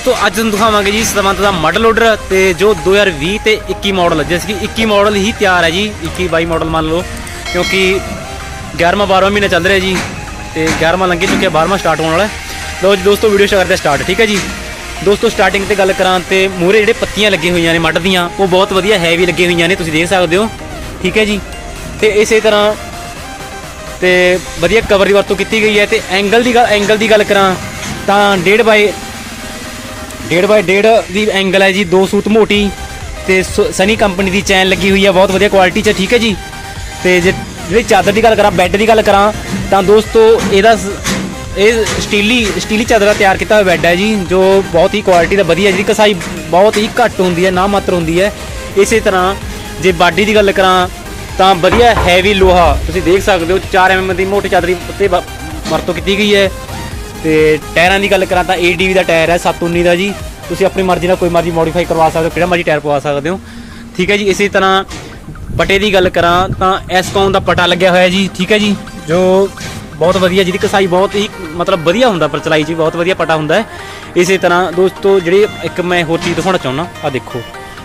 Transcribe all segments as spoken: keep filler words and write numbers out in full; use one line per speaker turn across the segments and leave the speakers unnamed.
दोस्तों अज तुहानूं दिखावांगे जी सतवंत का मॉडल लोडर ते जो दो हज़ार भी ते इक्की मॉडल, जैसे कि इक्की मॉडल ही तैयार है जी, इक्की बाई मॉडल मान लो, क्योंकि ग्यारहवां बारहवां महीना चल रहा है जी, तो ग्यारहवां लंघी चुके बारहवां स्टार्ट होने वाला है। लो जी दोस्तों वीडियो करते स्टार्ट, ठीक है जी। दोस्तों स्टार्टिंग से गल करा तो मूहरे जो पत्तियां लगी हुई ने मड दियाँ वो बहुत वधिया हैवी लगी हुई ने, तुसीं देख सकते हो, ठीक है जी। तो इस तरह तो वधिया कवर की वरतों की गई है। तो एंगल की गल एंगल की गल करा तो डेढ़ बाई डेढ़ बाई डेढ़ की एंगल है जी, दो सूत मोटी, तो सनी कंपनी की चैन लगी हुई है, बहुत वधिया क्वालिटी च, ठीक है जी। तो जे जी चादर की गल करा, बैड की गल करा तो दोस्तों यदा ये स्टीली स्टीली चादर तैयार किया हुआ बैड है जी, जो बहुत ही क्वालिटी का वधिया, जी कसाई बहुत ही घट होंगी है, ना मात्र होंगी है। इस तरह जे बाडी की गल करा तो वधिया हैवी लोहा, तुसीं देख सकते हो, चार एम एम की मोटी चादर उत्ते वरतों की गई है। तो टायरों की गल करा तो ए डी वी का टायर है सत्त उन्नी का जी, तुसीं अपनी मर्जी का कोई मर्जी मॉडिफाई करवा सकते हो, किहड़ा मर्जी टायर पवा सकते हो, ठीक है जी। इस तरह पटे की गल करा तो एसकॉन का पटा लग्या हुआ है जी, ठीक है जी, जो बहुत वधिया, जिहदी कसाई बहुत ही मतलब वधिया हुंदा, पर चलाई च बहुत वधिया पटा हुंदा है। इस तरह दोस्तों जिहड़ी एक मैं होर चीज़ दिखाना चाहुंदा, आ देखो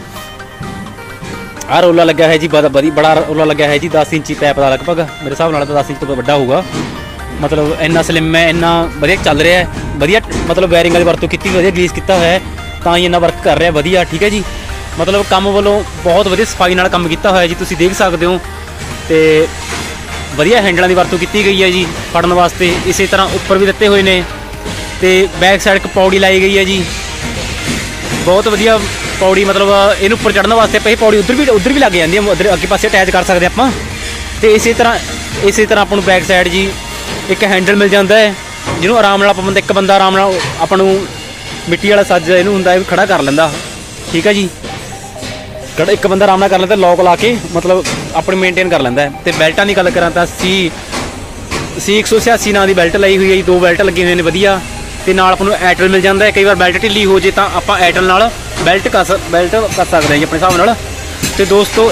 आ रोला लग्या है जी, बड़ा बड़ा रोला लग्या है जी, दस इंची पैप का लगभग, मेरे हिसाब नाल तो दस इंच तो बड़ा होगा, मतलब इन्ना स्लिम है, इन्ना वधिया चल रहा है, वधिया मतलब वायरिंग वाली वरतों की वधिया ग्रीस किया हुआ है, तो ही इन्ना वर्क कर रहा है वधिया, ठीक है जी। मतलब काम वालों बहुत वधिया सफाई नाल काम किया हुआ है जी, तुसीं देख सकते हो। तो वधिया हैंडलों की वरतों की गई है जी फड़न वास्ते। इस तरह उपर भी दिते हुए ने, तो बैक साइड एक पौड़ी लाई गई है जी, बहुत वधिया पौड़ी, मतलब इन उपर चढ़ने वास्ते पे पौड़ी उधर भी उधर भी लग जाती है, उधर अगे पासे अटैच कर सकते आप। तो इस तरह इस तरह अपन बैक साइड जी एक हैंडल मिल जाता है, जिन्होंने आराम नाल बंदा एक बंदा आराम नाल अपन मिट्टी वाला सज इनू हुंदा खड़ा कर लेंदा, ठीक है जी, खड़ा एक बंदा आराम नाल कर लेंदा, लॉक ला के मतलब अपनी मेनटेन कर लेंदा है। तो बैल्टां की गल करा तो सी सी एक सौ छियासी नाम की बैल्ट लाई हुई है जी, दो बैल्ट लगे हुए हैं वधिया, तो नाल अपन एयरटेल मिल जाता है, कई बार बैल्ट ढिली हो जाए तो आप एयरटेल नाल बैल्ट कर बैल्ट कर सकते हैं जी अपने हिसाब नाल। तो दोस्तों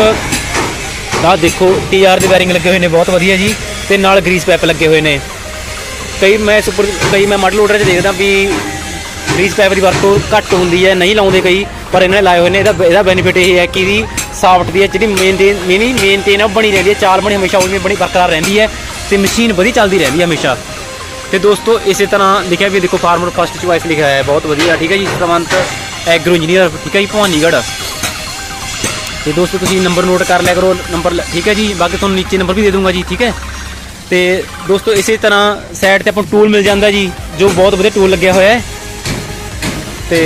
एक आ देखो टी आर की वायरिंग लगे हुए हैं बहुत वधिया जी, तो नाल ग्रीस पैप लगे हुए हैं। कई मैं सुपर कई मैं मॉडल लोडर देखदा भी ग्रीस पैप की वरतों घट होंगी है, नहीं लाते कई, पर इन्होंने लाए हुए हैं। यदा बेनीफिट ये है कि साफ्ट की जी मेनटेन मेनी मेनटेन बनी रहती है, चाल बनी हमेशा उन्हें बनी बरकरार रही है, तो मशीन वधी चलती रहती है हमेशा। तो दोस्तों इस तरह लिखा भी देखो फार्मर फर्स्ट चॉइस लिखा है, बहुत वधिया, ठीक है जी, सतवंत एग्रो इंजीनियर, ठीक है जी, भवानीगढ़। तो दोस्तों तुम नंबर नोट कर लिया करो नंबर, ठीक है जी, बाकी तुम नीचे नंबर भी दे दूँगा जी, ठीक है। तो दोस्तों इस तरह साइड पर अपन टूल मिल जाता जी, जो बहुत वधिया टूल लग्या हुआ है। तो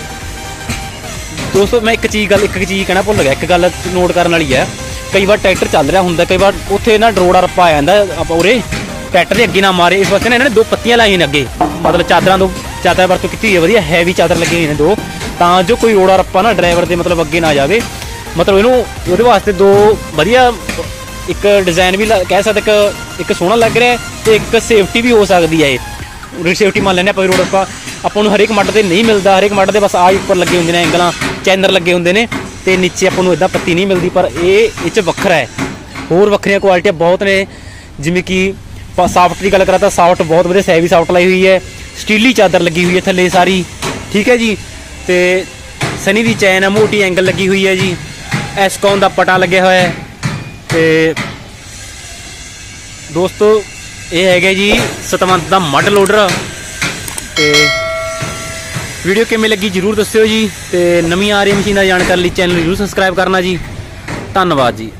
दोस्तों मैं एक चीज़ गल एक चीज़ कहना भुल गया, एक गल नोट करने वाली है, कई बार ट्रैक्टर चल रहा होंगे, कई बार उत्थे ना रोड़ा रप्पा आ जाता उरे ट्रैक्टर के अगे ना मारे, इस वास्ते ना इन्होंने दो पत्तियां लाई ने अगे, मतलब चादर दो चादर वरतों की हुई है, वधिया हैवी चादर लगी हुई ने दो, तो जो कोई रोड़ा रप्पा ना ड्राइवर के मतलब अगे ना जाए, मतलब इनू वो वास्ते दो वधिया एक डिजाइन भी कह सकते, एक एक सोहना लग रहा है, तो एक सेफ्टी भी हो सकती है। सेफ्टी मान लें आप रोड रप्पा अपन हरेक मड से नहीं मिलता, हरेक मड के बस आ उपर लगे होंगे ने एंगल चैनर लगे होंगे ने, तो नीचे अपन इदा पत्ती नहीं मिलती, पर ये वखरा है, होर वक्रिया क्वालिटियाँ बहुत ने, जिमें कि साफ्ट की गल करा तो साफ्ट बहुत वधिया हैवी साफ्ट लाई हुई है, स्टीली चादर लगी हुई है थले सारी, ठीक है जी। तो सनी की चैन है, मोटी एंगल लगी हुई है जी, एसकॉन का पटा लगे हुआ है। तो दोस्तों ये है जी सतवंत का मॉडल लोडर। तो वीडियो किमें लगी जरूर दस्सिओ जी, तो नवीं आ रही मशीन की जानकारी लिए चैनल जरूर सबसक्राइब करना जी, धन्यवाद जी।